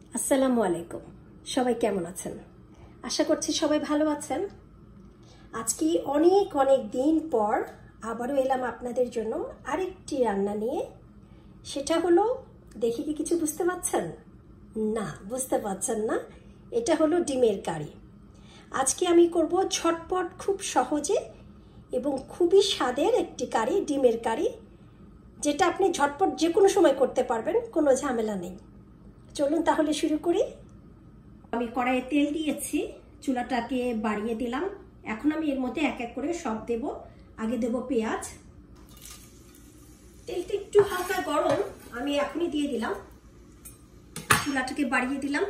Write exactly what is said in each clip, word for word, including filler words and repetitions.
আসসালামু আলাইকুম। সবাই কেমন আছেন? আশা করছি সবাই ভালো আছেন। আজকে অনেক অনেক দিন পর আবারও এলাম আপনাদের জন্য আরেকটি রান্না নিয়ে। সেটা হলো, দেখে কি কিছু বুঝতে পারছেন? না, বুঝতে পারছেন না। এটা হলো ডিমের কারি। আজকে আমি করব ঝটপট, খুব সহজে এবং খুবই স্বাদের একটি কারি, ডিমের কারি, যেটা আপনি ঝটপট যে কোনো সময় করতে পারবেন, কোনো ঝামেলা নেই। চলুন তাহলে শুরু করি। আমি কড়াইয়ে তেল দিয়েছি, চুলাটাকে বাড়িয়ে দিলাম। এখন আমি এর মধ্যে এক এক করে সব দেব। আগে দেব পেঁয়াজ। তেলটা একটু হালকা গরম, আমি এখনই দিয়ে দিলাম। চুলাটাকে বাড়িয়ে দিলাম।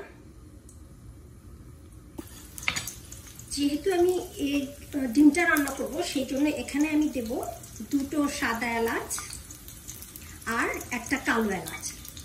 যেহেতু আমি এই ডিমটা রান্না করব, সেই জন্য এখানে আমি দেব দুটো সাদা এলাচ আর একটা কালো এলাচ।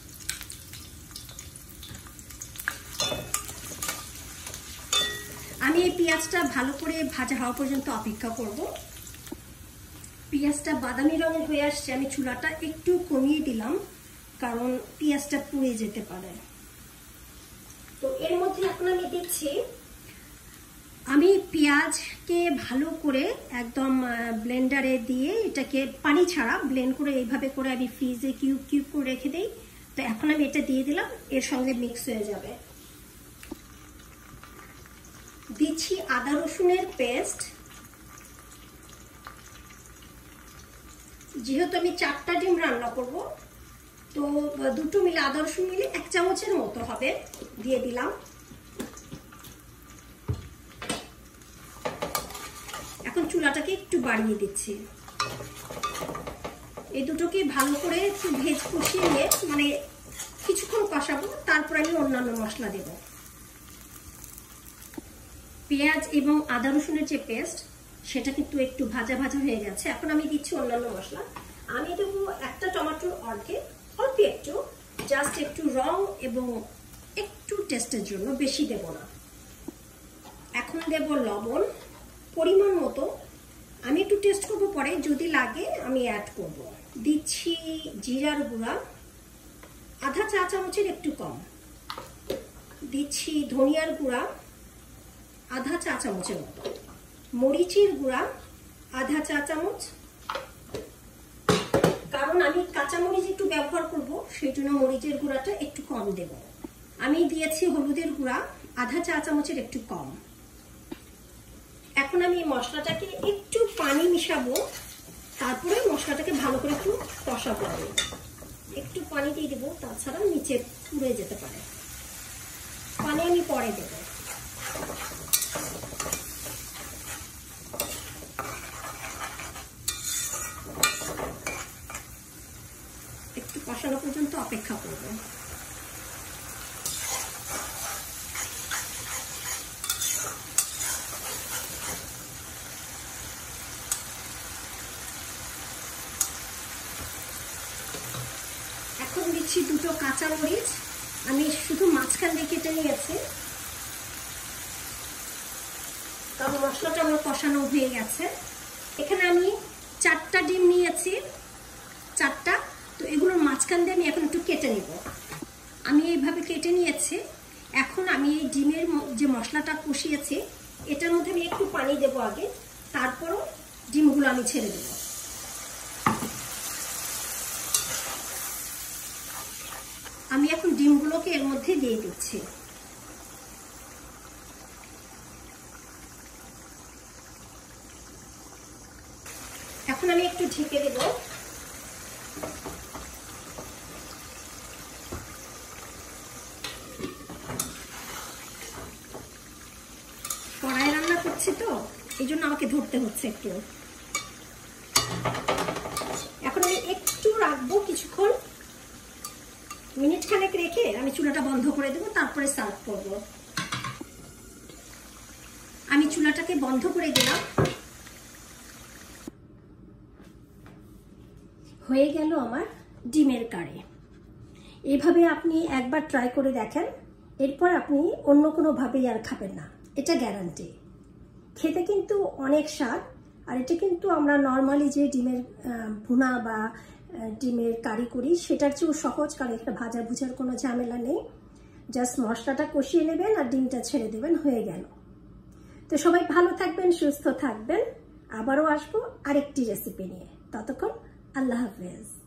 আমি এই পেঁয়াজটা ভালো করে ভাজা হওয়া পর্যন্ত অপেক্ষা করব। পেঁয়াজটা বাদামি রঙের হয়ে আসছে, আমি চুলাটা একটু কমিয়ে দিলাম, কারণ পেঁয়াজটা পুড়ে যেতে পারে। তো এর মধ্যে এখন আমি দিচ্ছি, আমি পেঁয়াজকে ভালো করে একদম ব্লেন্ডারে দিয়ে এটাকে পানি ছাড়া ব্লেন্ড করে এইভাবে করে আমি ফ্রিজে কিউব কিউব করে রেখে দিই। তো এখন আমি এটা দিয়ে দিলাম, এর সঙ্গে মিক্স হয়ে যাবে। দিচ্ছি আদা রসুনের পেস্ট। যেহেতু আমি চারটা ডিম রান্না করব, তো দুটো মিলে আদা রসুন মিলে এক চামচের মতো হবে, দিয়ে দিলাম। এখন চুলাটাকে একটু বাড়িয়ে দিচ্ছি। এই দুটোকে ভালো করে একটু ভেজ কষিয়ে নিয়ে, মানে কিছুক্ষণ কষাবো, তারপর আমি অন্যান্য মশলা দেব। পেঁয়াজ এবং আদা রসুনের যে পেস্ট, সেটা কিন্তু একটু ভাজা ভাজা হয়ে গেছে। এখন আমি দিচ্ছি অন্যান্য মশলা। আমি দেবো একটা টমেটোর অর্ধেক, অল্প একটু, জাস্ট একটু রং এবং একটু টেস্টের জন্য, বেশি দেব না। এখন দেব লবণ পরিমাণ মতো। আমি একটু টেস্ট করবো পরে, যদি লাগে আমি অ্যাড করব। দিচ্ছি জিরার গুঁড়া আধা চা চামচের একটু কম। দিচ্ছি ধনিয়ার গুঁড়া আধা চা চামচের মতো। মরিচের গুঁড়া আধা চা চামচ, কারণ আমি কাঁচা মরিচ একটু ব্যবহার করব, সেই জন্য মরিচের গুঁড়াটা একটু কম দেব। আমি দিয়েছি হলুদের গুঁড়া আধা চা চামচের একটু কম। এখন আমি মশলাটাকে একটু পানি মিশাবো, তারপরে মশলাটাকে ভালো করে একটু কষাবো। একটু পানি দিয়ে দেবো, তাছাড়া নিচে পুড়ে যেতে পারে। পানি আমি পরে দেব। একটু কষানো পর্যন্ত অপেক্ষা করব। এখন দিচ্ছি দুটো কাঁচা মরিচ, আমি শুধু মাঝখান দিয়ে কেটে নিয়েছি, কারণ মশলাটা আমার কষানো হয়ে গেছে। এখানে আমি চারটা ডিম নিয়েছি, চারটা। তো এগুলোর মাঝখান দিয়ে আমি এখন একটু কেটে নিব। আমি এইভাবে কেটে নিয়েছি। এখন আমি এই ডিমের যে মশলাটা কষিয়েছি, এটার মধ্যে আমি একটু পানি দেব আগে, তারপরও ডিমগুলো আমি ছেড়ে দেব। আমি এখন ডিমগুলোকে এর মধ্যে দিয়ে দিচ্ছি। এখন আমি একটু ঢেকে দেব। কড়াই রান্না করছি তো, এই জন্য আমাকে ধরতে হচ্ছে একটু। এখন আমি একটু রাখবো, কিছুক্ষণ, মিনিট খানেক রেখে আমি চুলাটা বন্ধ করে দেবো, তারপরে সার্ভ করব। আমি চুলাটাকে বন্ধ করে দিলাম। হয়ে গেল আমার ডিমের কারি। এইভাবে আপনি একবার ট্রাই করে দেখেন, এরপর আপনি অন্য কোনোভাবেই আর খাবেন না, এটা গ্যারান্টি। খেতে কিন্তু অনেক স্বাদ। আর এটা কিন্তু আমরা নর্মালি যে ডিমের ভুনা বা ডিমের কারি করি, সেটার চেয়েও সহজ, কারণ এটা ভাজা ভুজার কোনো ঝামেলা নেই। জাস্ট মশলাটা কষিয়ে নেবেন আর ডিমটা ছেড়ে দেবেন, হয়ে গেল। তো সবাই ভালো থাকবেন, সুস্থ থাকবেন। আবারও আসবো আরেকটি রেসিপি নিয়ে। ততক্ষণ আল্লাহ হাফেজ।